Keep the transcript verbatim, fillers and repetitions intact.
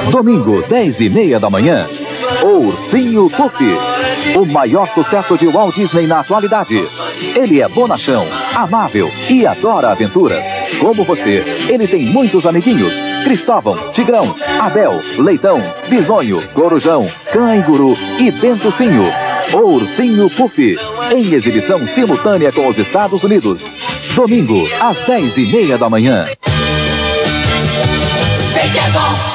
Domingo, dez e meia da manhã. O Ursinho Puff, o maior sucesso de Walt Disney na atualidade. Ele é bonachão, amável e adora aventuras. Como você, ele tem muitos amiguinhos: Cristóvão, Tigrão, Abel, Leitão, Bisonho, Corujão, Canguru e Dentucinho. O Ursinho Puff, em exibição simultânea com os Estados Unidos. Domingo, às dez e meia da manhã. Vem que é bom!